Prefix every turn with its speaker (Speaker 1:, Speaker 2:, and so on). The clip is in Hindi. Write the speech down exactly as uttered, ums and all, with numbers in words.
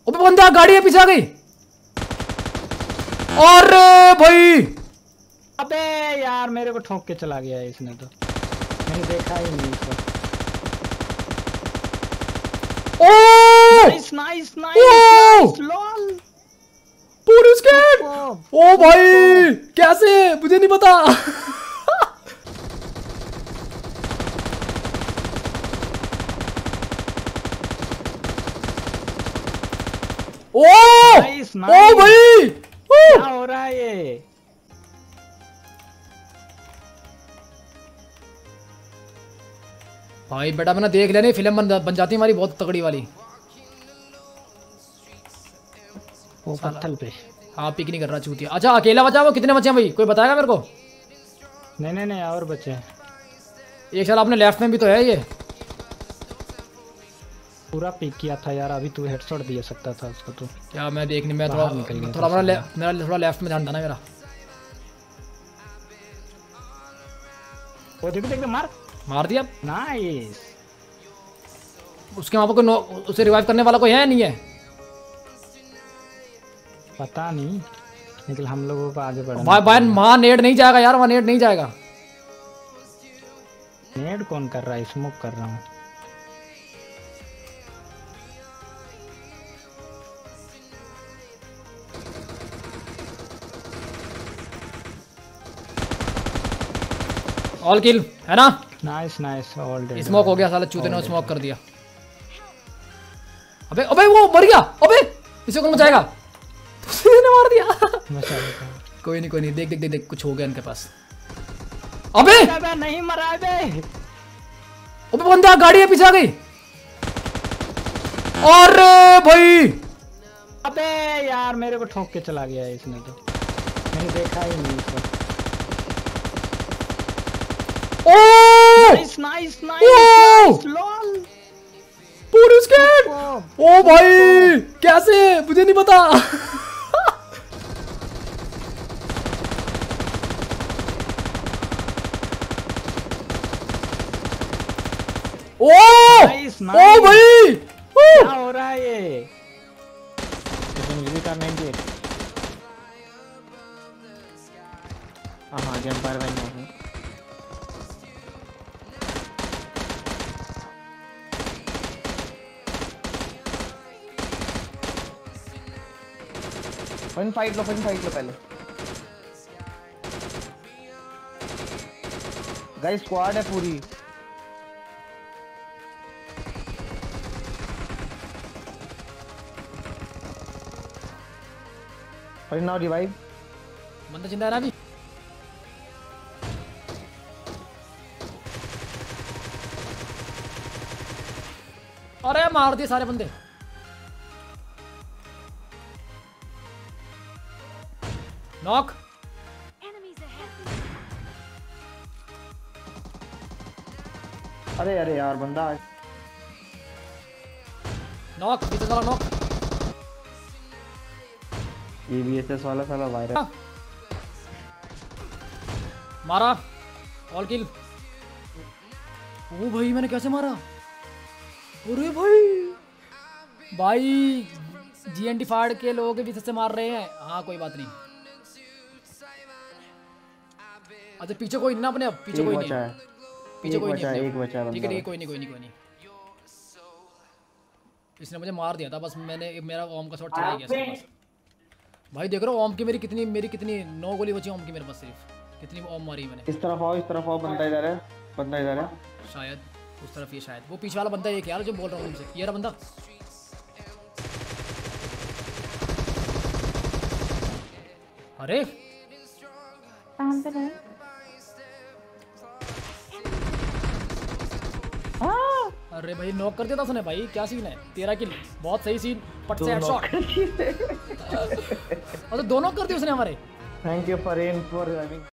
Speaker 1: अबे बंदा गाड़ी है पीछे आ गई। अरे भाई
Speaker 2: अबे यार मेरे को ठोक के चला गया इसने तो, मैंने देखा ही नहीं इसको।
Speaker 1: Oh
Speaker 2: nice nice nice lol
Speaker 1: पूरी स्केट। ओ भाई कैसे, मुझे नहीं पता। ओ
Speaker 2: नाइस
Speaker 1: ओ भाई
Speaker 2: क्या हो रहा है ये?
Speaker 1: भाई बेटा मैंने देख लिया, नहीं फिल्म बन, बन जाती हमारी बहुत तगड़ी वाली।
Speaker 2: वो पत्थर पे।
Speaker 1: हाँ पिक नहीं कर रहा चूतिया। अच्छा अकेला बचा, वो कितने बचे हैं भाई, कोई बताएगा मेरे को?
Speaker 2: नहीं नहीं नहीं और बचे हैं।
Speaker 1: एक साल आपने लेफ्ट में भी तो है ये।
Speaker 2: पूरा पिक किया था यार, अभी तू हेडशॉट दिया सकता था उसको तो।
Speaker 1: क्या मैं देखने में थोड़ा थोड़ा मेरा मेरा थोड़ा लेफ्ट में ध्यान था ना मेरा।
Speaker 2: वो देख देख मार
Speaker 1: मार दिया।
Speaker 2: नाइस।
Speaker 1: उसके वहां पर कोई उसे रिवाइव करने वाला कोई है नहीं है?
Speaker 2: पता नहीं, लेकिन हम लोगों को आगे बढ़ना।
Speaker 1: भाई भाई वहां नेड नहीं जाएगा यार, वहां नेड नहीं जाएगा।
Speaker 2: नेड कौन कर रहा है? स्मोक कर रहा हूँ।
Speaker 1: ऑल किल है ना?
Speaker 2: Nice nice all dead.
Speaker 1: Smoke हो गया साला चूते ने स्मोक कर दिया। अबे अबे वो मर गया। अबे इसे कौन बचाएगा? तूने मार दिया। कोई नहीं कोई नहीं, देख देख देख देख कुछ हो गया इनके पास। अबे
Speaker 2: अबे नहीं मरा बे।
Speaker 1: अबे बंदा गाड़ी है पीछे आ गई। अरे भाई
Speaker 2: अबे यार मेरे को ठोक के चला गया इसने तो, मैंने देखा ही नहीं इसको।
Speaker 1: Oh
Speaker 2: nice nice nice lol
Speaker 1: पूरी स्केट। ओ भाई कैसे, मुझे नहीं पता। ओ
Speaker 2: नाइस
Speaker 1: ओ भाई
Speaker 2: क्या हो रहा है ये? का नाइंटी एट। हां हां गेम पर वही है।
Speaker 3: वन फाइट लो वन फाइट लो पहले। गाइस स्क्वाड है पूरी। और नाउ रिवाइव।
Speaker 1: बंदा जिंदा है ना अभी? अरे मार दिए सारे बंदे। नॉक।
Speaker 3: अरे अरे यार बंदा
Speaker 1: नॉक पीछे वाला नॉक।
Speaker 3: ये वीएसएस वाला साला वायरस
Speaker 1: मारा। ऑल किल। ओ भाई मैंने कैसे मारा? अरे भाई भाई जीएनडी फाड़ के लोग भी सबसे मार रहे हैं। हाँ कोई बात नहीं। अच्छा पीछे कोई नहीं ना अपने, अब पीछे कोई नहीं है, पीछे कोई नहीं है,
Speaker 3: एक बचा है।
Speaker 1: ठीक है कोई नहीं कोई नहीं कोई नहीं। इसने मुझे मार दिया था बस, मैंने मेरा ओम का शॉट चला गया इसके पास। भाई देख रहे हो ओम की मेरी कितनी मेरी कितनी नौ गोली बची ओम की मेरे पास, सिर्फ कितनी ओम मारी मैंने।
Speaker 3: इस तरफ आओ इस तरफ आओ, बंदा इधर है, बंदा इधर है
Speaker 1: शायद उस तरफ ये, शायद वो पीछे वाला बंदा एक यार जो बोल रहा हूँ तुमसे, ये रहा बंदा। अरे
Speaker 4: कहां पे है?
Speaker 1: अरे भाई नॉक कर दिया था उसने भाई, क्या सीन है तेरा किल, बहुत सही सीन, पट से हेडशॉट। अच्छा दोनों कर दिए उसने हमारे।
Speaker 3: Thank you for in for